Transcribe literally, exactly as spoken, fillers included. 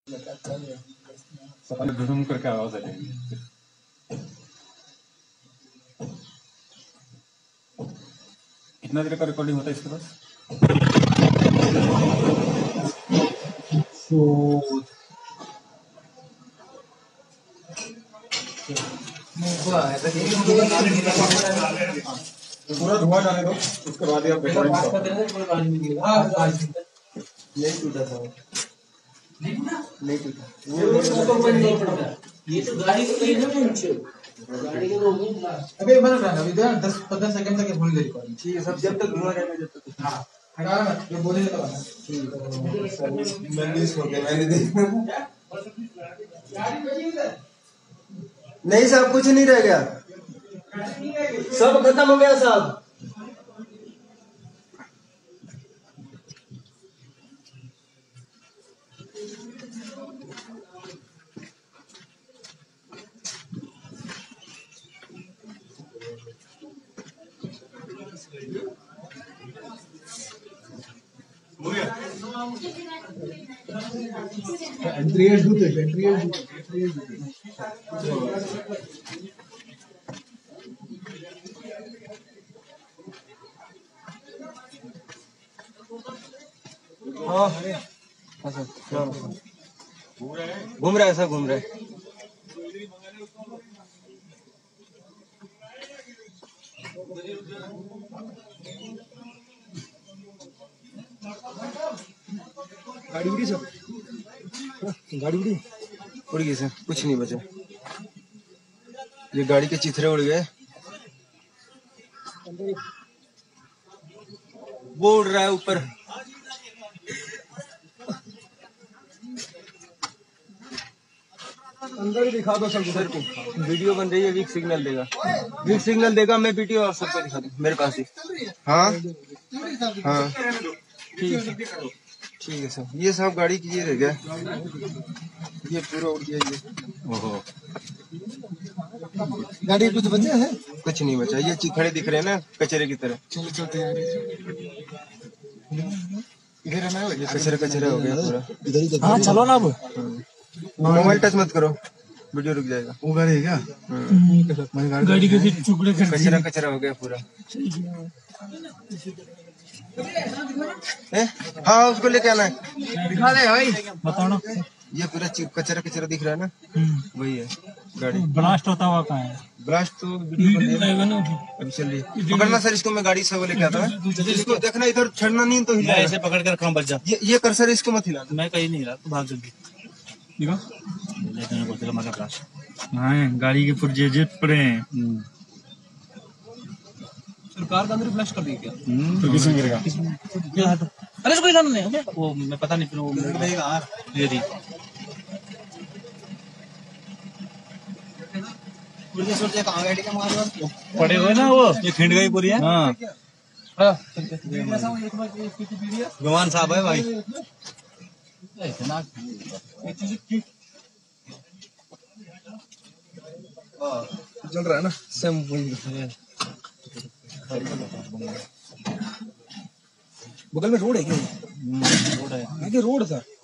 धुम करके आवाज आ जाएगी। कितना देर का रिकॉर्डिंग होता है इसके पास? पूरा धुआं डाले दो, उसके बाद ही आप रिकॉर्डिंग नहीं टूटा था, नहीं टूटा। ये तो गाड़ी को नहीं ना पहुंचे, गाड़ी के लोग अबे बन रहा है अभी दस पंद्रह सेकंड तक होल्ड रिकॉर्डिंग। ठीक है सब, जब तक धुआं रहेगा जब तक। हां हटा मत, ये बोले तो बना। ठीक है मैं मिस हो गया, मैंने देखा गाड़ी बची उधर नहीं साहब, कुछ नहीं रह गया, सब खत्म हो गया साहब। एंट्री एज दूते एंट्री एज एंट्री एज हाँ अच्छा घूम रहा है सर, घूम रहा है। गाड़ी उड़ी सर, गाड़ी उड़ी उड़ गई सर, कुछ नहीं बचा। ये गाड़ी के चिथड़े उड़ गए, वो उड़ रहा है ऊपर। अंदर ही दिखा दो सब सर को, वीडियो बन रही है, वीक सिग्नल देगा, वीक सिग्नल देगा। मैं वीडियो और सबको दिखा दूँ मेरे पास ही। हाँ हाँ ठीक है ठीक है सर। ये सब गाड़ी की ये रह गया, ये पूरा उड़ गया ये। ओहो गाड़ी कुछ बचा है? कुछ नहीं बचा, ये चिथड़े दिख रहे हैं ना कचरे की तरह। चलो चलते हैं इधर है ना, ये कचरा कचरा हो गया पूरा। हाँ चलो ना, अब मोबाइल टच मत करो, वीडियो रुक जाएगा। वो गाड़ी है क्या? गाड़ी के टुकड़े कचरा कचरा हो गया पूरा। हाँ उसको लेके आना है, दिखा दे भाई, बताओ ना। ये पूरा कचरा कचरा दिख रहा है ना, वही है गाड़ी। ब्लास्ट होता हुआ कहाँ है? ब्लास्ट तो वीडियो अभी चल रही है। पकड़ना सर इसको, मैं गाड़ी से वो लेके आता हूँ। इसको देखना, इधर छड़ना नहीं तो हिला, ऐसे पकड़ कर रखना, बच जा। ये ये कर सर, इसको मत हिला। मैं कहीं नहीं हिला, तो भाग जल्दी। हाँ गाड़ी के पुर्जे जित पड़े हैं। सरकार का अंदर फ्लैश कर दी क्या? तो किसमें गिरेगा? अरे इसको हिलाना नहीं, वो मैं पता नहीं, फिर वो ये दी पुर्जे कहाँ गाड़ी के मार पड़े हुए ना, वो ये खिंड गई पूरी है। हाँ भगवान साहब है भाई, चल रहा है ना सेम। बगल में रोड है क्या? रोड है, रोड था।